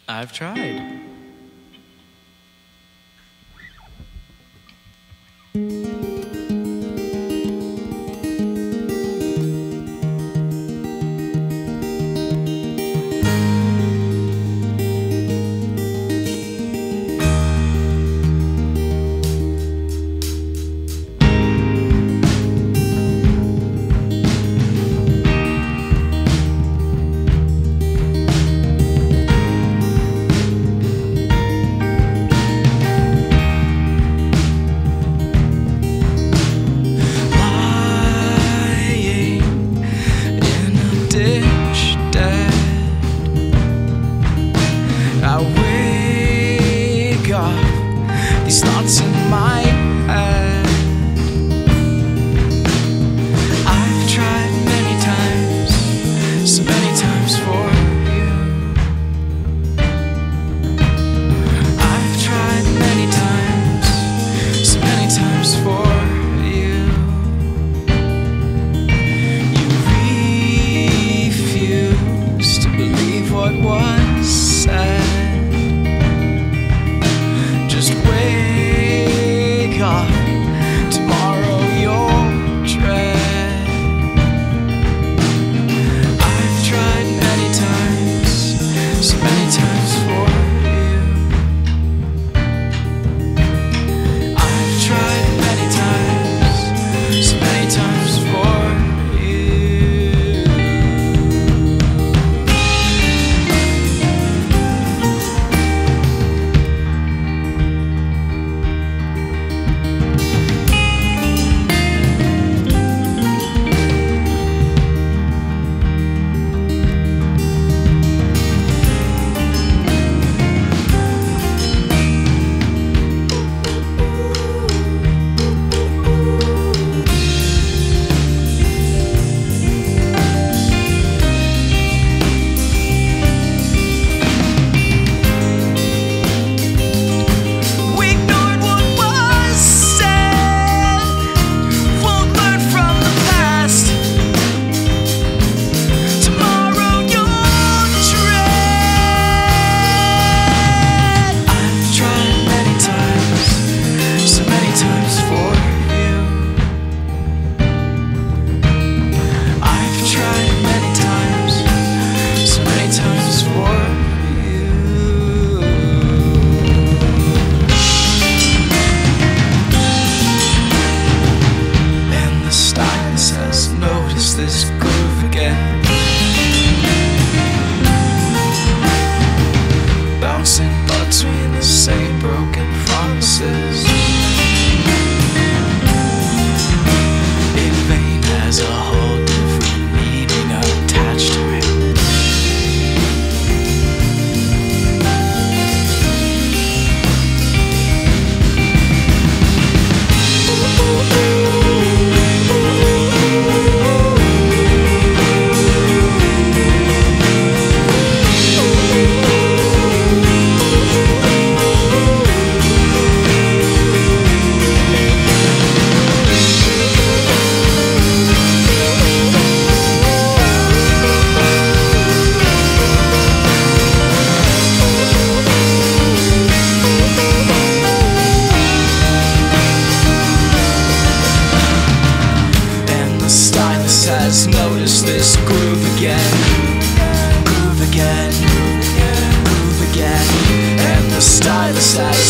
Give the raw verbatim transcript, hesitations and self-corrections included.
I've tried. These thoughts in my head, I've tried many times, so many times for you. I've tried many times, so many times for you. You refuse to believe what was said. Wake up, tomorrow you'll dread. I've tried many times, so many times for you. I've tried many times, so many times for you. This groove again, bouncing between the same broken promises. In vain has a whole different meaning attached to it. Has noticed this groove again, groove again, groove again, and the stylist has